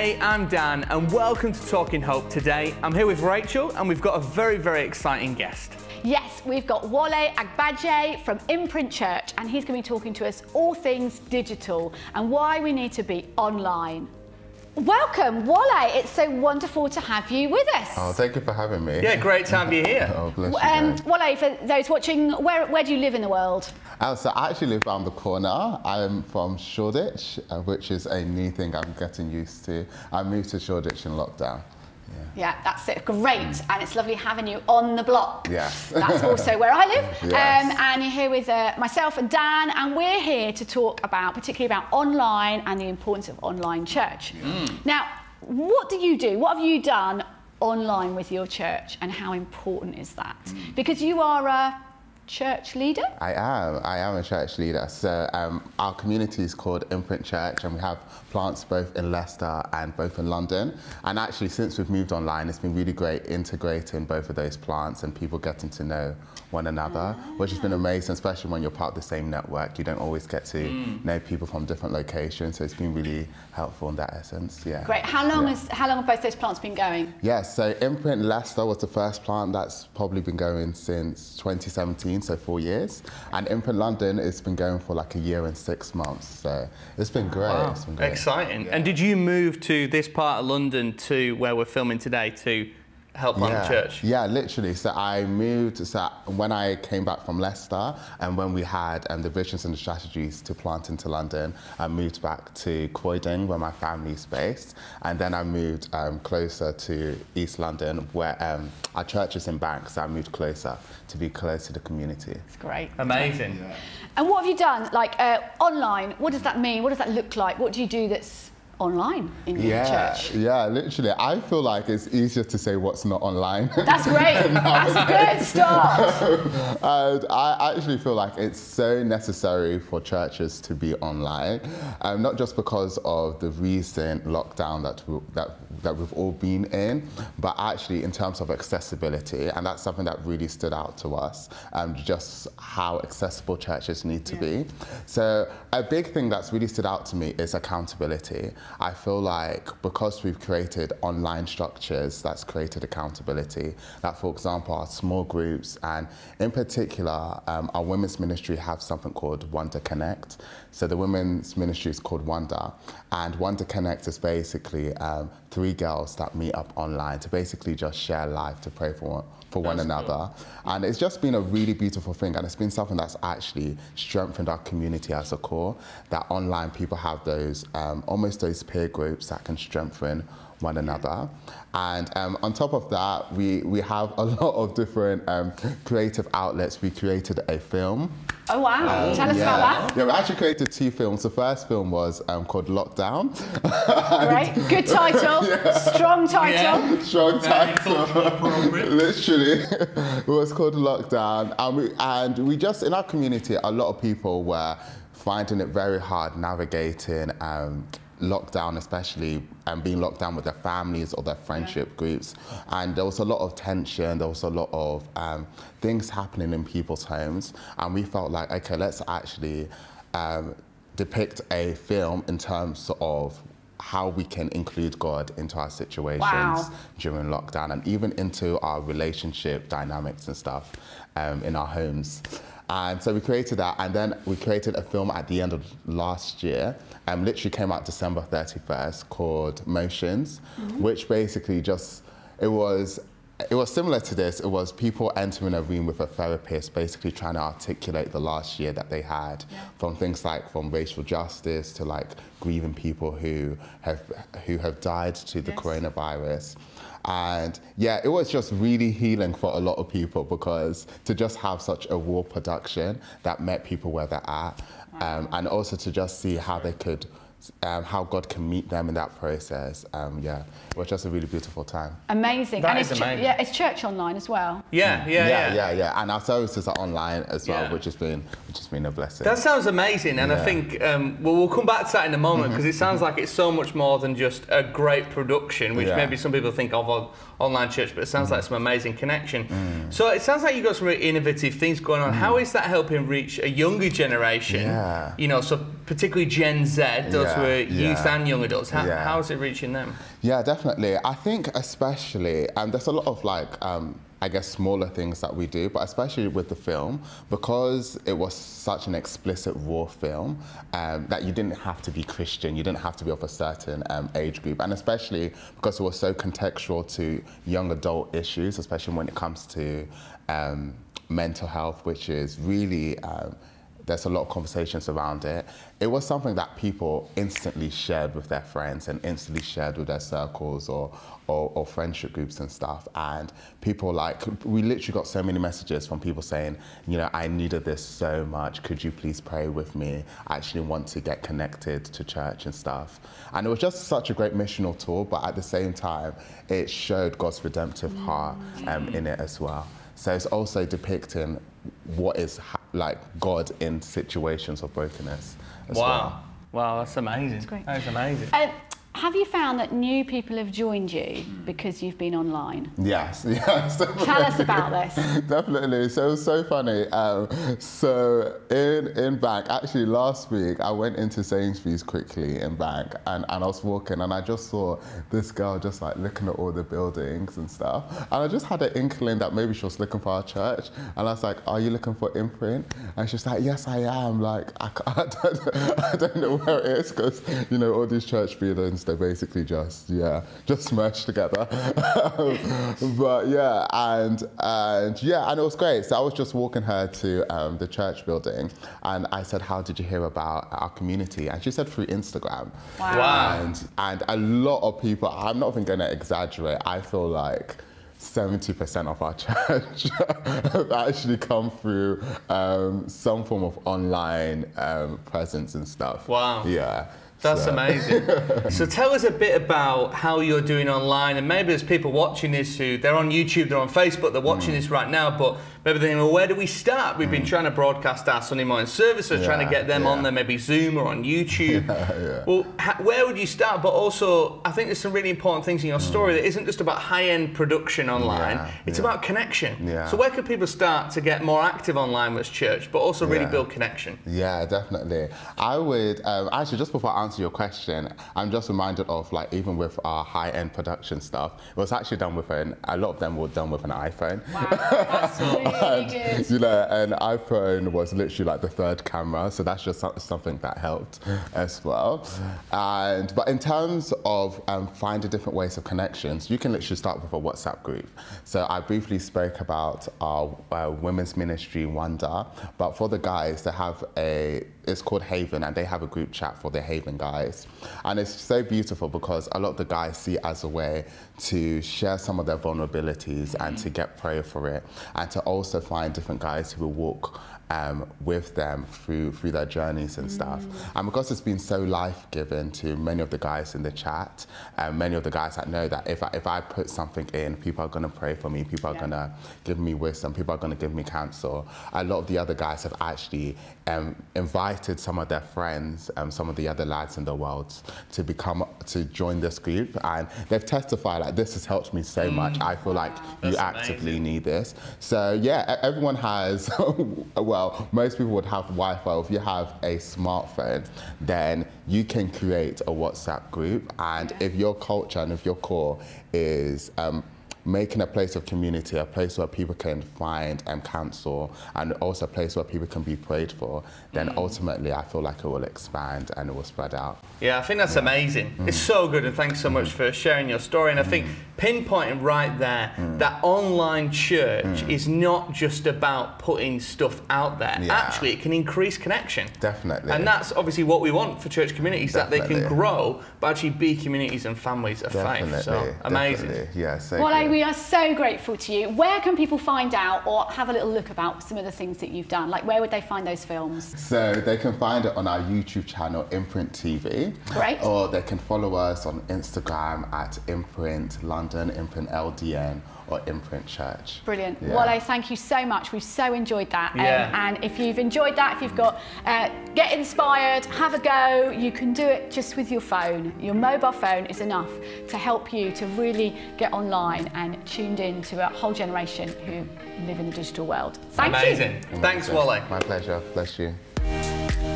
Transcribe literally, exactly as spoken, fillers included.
Hey, I'm Dan and welcome to Talking Hope today. I'm here with Rachel and we've got a very, very exciting guest. Yes, we've got Wole Agbaje from Imprint Church and he's going to be talking to us all things digital and why we need to be online. Welcome, Wole. It's so wonderful to have you with us. Oh, thank you for having me. Yeah, great to have you here. Oh, bless you. Um, Wole, for those watching, where, where do you live in the world? Uh, so I actually live around the corner. I'm from Shoreditch, uh, which is a new thing I'm getting used to. I moved to Shoreditch in lockdown. Yeah. Yeah, that's it. Great. Mm. And it's lovely having you on the block. Yes. That's also where I live. Yes. Um, and you're here with uh, myself and Dan, and we're here to talk about, particularly about online and the importance of online church. Mm. Now, what do you do? What have you done online with your church, and how important is that? Mm. Because you are a church leader? I am. I am a church leader. So um, our community is called Imprint Church and we have plants both in Leicester and both in London. And actually since we've moved online, it's been really great integrating both of those plants and people getting to know one another, ah. which has been amazing, especially when you're part of the same network. You don't always get to mm. know people from different locations. So it's been really helpful in that essence, yeah. Great. How long, yeah. has, how long have both those plants been going? Yes, so Imprint Leicester was the first plant that's probably been going since twenty seventeen. So four years, and Imprint London it's been going for like a year and six months, so it's been great. Wow. It's been great. Exciting. Yeah. And did you move to this part of London to where we're filming today to help run yeah. the church? Yeah, literally. So I moved, so when I came back from Leicester and when we had um, the visions and the strategies to plant into London, I moved back to Croydon where my family is based, and then I moved um, closer to East London where um, our church is in Bank, so I moved closer to be close to the community. It's great. Amazing. Yeah. And what have you done, like uh, online? What does that mean? What does that look like? What do you do that's online in your yeah, church? Yeah, literally. I feel like it's easier to say what's not online. That's great. That's a good start. And I actually feel like it's so necessary for churches to be online, um, not just because of the recent lockdown that, we, that, that we've all been in, but actually in terms of accessibility, and that's something that really stood out to us, um, just how accessible churches need to yeah. be. So a big thing that's really stood out to me is accountability. I feel like because we've created online structures that's created accountability, that for example our small groups and in particular um, our women's ministry have something called Wonder Connect. So the women's ministry is called Wonder, and Wonder Connect is basically um, three girls that meet up online to basically just share life, to pray for one, for one another. Cool. And it's just been a really beautiful thing, and it's been something that's actually strengthened our community as a core, that online people have those, um, almost those peer groups that can strengthen one another. And um, on top of that, we, we have a lot of different um, creative outlets. We created a film. Oh wow, um, tell us yeah. about that. Yeah, we actually created two films. The first film was um, called Lockdown. Great, good title, yeah. strong title. Yeah. Strong title, literally. It was called Lockdown. And we, and we just, in our community, a lot of people were finding it very hard navigating um, lockdown, especially and being locked down with their families or their friendship yeah. groups, and there was a lot of tension, there was a lot of um, things happening in people's homes, and we felt like, okay, let's actually um, depict a film in terms of how we can include God into our situations wow. during lockdown, and even into our relationship dynamics and stuff um, in our homes. And so we created that, and then we created a film at the end of last year, and um, literally came out December thirty-first, called Motions, mm-hmm. which basically just, it was, it was similar to this. It was people entering a room with a therapist, basically trying to articulate the last year that they had, yeah. from things like from racial justice to like grieving people who have, who have died to the yes. coronavirus. And yeah, it was just really healing for a lot of people, because to just have such a raw production that met people where they're at, um, and also to just see how they could, um, how God can meet them in that process. Um, yeah, it was just a really beautiful time. Amazing. That and is it's amazing. Yeah, it's church online as well. Yeah, yeah, yeah. Yeah, yeah, yeah. And our services are online as well, yeah. which has been which has been a blessing. That sounds amazing, and yeah. I think um, well, we'll come back to that in a moment, because mm-hmm. it sounds like it's so much more than just a great production, which yeah. maybe some people think of on online church, but it sounds mm. like some amazing connection. Mm. So it sounds like you've got some really innovative things going on. Mm. How is that helping reach a younger generation? Yeah. You know, so particularly Gen Z, those yeah, who are yeah. youth and young adults. How, yeah. how is it reaching them? Yeah, definitely. I think especially, and there's a lot of like, um, I guess, smaller things that we do, but especially with the film, because it was such an explicit, raw film, um, that you didn't have to be Christian, you didn't have to be of a certain um, age group, and especially because it was so contextual to young adult issues, especially when it comes to um, mental health, which is really, um, there's a lot of conversations around it. It was something that people instantly shared with their friends and instantly shared with their circles or, or, or friendship groups and stuff. And people like, we literally got so many messages from people saying, you know, I needed this so much. Could you please pray with me? I actually want to get connected to church and stuff. And it was just such a great missional tool, but at the same time, it showed God's redemptive heart um, in it as well. So it's also depicting what is like God in situations of brokenness as wow. well. Wow, that's amazing. That's great. That is amazing. Uh, have you found that new people have joined you because you've been online? Yes, yes. Definitely. Tell us about this. Definitely. So it was so funny. Um, so in in Bank, actually last week, I went into Sainsbury's quickly in Bank, and, and I was walking, and I just saw this girl just like looking at all the buildings and stuff. And I just had an inkling that maybe she was looking for our church. And I was like, "Are you looking for Imprint?" And she's like, "Yes, I am." Like, I, I, don't, I don't know where it is, because you know all these church buildings, they're basically just, yeah, just smashed together. But yeah, and and yeah, and it was great. So I was just walking her to um, the church building, and I said, "How did you hear about our community?" And she said, "Through Instagram." Wow. Wow. And, and a lot of people, I'm not even going to exaggerate, I feel like seventy percent of our church have actually come through um, some form of online um, presence and stuff. Wow. Yeah. That's so. amazing. So tell us a bit about how you're doing online, and maybe there's people watching this who, they're on YouTube, they're on Facebook, they're watching mm. this right now, but maybe they're thinking, well, where do we start? We've mm. been trying to broadcast our Sunday morning service, or yeah, trying to get them yeah. on there, maybe Zoom or on YouTube. Yeah, yeah. Well, where would you start? But also, I think there's some really important things in your story mm. that isn't just about high-end production online, yeah, it's yeah. about connection. Yeah. So where can people start to get more active online with church, but also really yeah. build connection? Yeah, definitely. I would, um, actually, just before I answer your question, I'm just reminded of, like, even with our high-end production stuff, it was actually done with an, a lot of them were done with an iPhone. Wow, that's really and, good. You know, an iPhone was literally like the third camera, so that's just something that helped as well. And but in terms of um, finding different ways of connections, you can literally start with a WhatsApp group. So I briefly spoke about our uh, women's ministry, Wonder, but for the guys, they have a, it's called Haven, and they have a group chat for the Haven guys. And it's so beautiful because a lot of the guys see it as a way to share some of their vulnerabilities mm-hmm. and to get prayer for it, and to also find different guys who will walk um, with them through through their journeys and stuff. Mm. And because it's been so life-giving to many of the guys in the chat, and many of the guys that know that if I, if I put something in, people are going to pray for me, people are yeah. going to give me wisdom, people are going to give me counsel. A lot of the other guys have actually um, invited some of their friends, um, some of the other lads in the world, to become to join this group, and they've testified like, this has helped me so mm. much. I feel like That's you actively amazing. need this. So yeah, everyone has well, Well, most people would have Wi-Fi. If you have a smartphone, then you can create a WhatsApp group. And if your culture and if your core is um, making a place of community, a place where people can find and counsel, and also a place where people can be prayed for, then mm. ultimately I feel like it will expand and it will spread out. Yeah, I think that's yeah. amazing. Mm. It's so good, and thanks so much mm. for sharing your story. And I think pinpointing right there mm. that online church mm. is not just about putting stuff out there. Yeah. Actually, it can increase connection. Definitely. And that's obviously what we want for church communities, Definitely. that they can grow, but actually be communities and families of Definitely. faith. So amazing. Definitely. Yeah, so well, I, we are so grateful to you. Where can people find out or have a little look about some of the things that you've done? Like, where would they find those films? So they can find it on our YouTube channel, Imprint T V. Great. Or they can follow us on Instagram at Imprint London, Imprint L D N, or Imprint Church. Brilliant. Yeah. Wole, thank you so much. We've so enjoyed that. Yeah. Um, and if you've enjoyed that, if you've got, uh, get inspired, have a go, you can do it just with your phone. Your mobile phone is enough to help you to really get online and tuned in to a whole generation who live in the digital world. Thank Amazing. you. Amazing. Thanks, Wole. My pleasure. Bless you.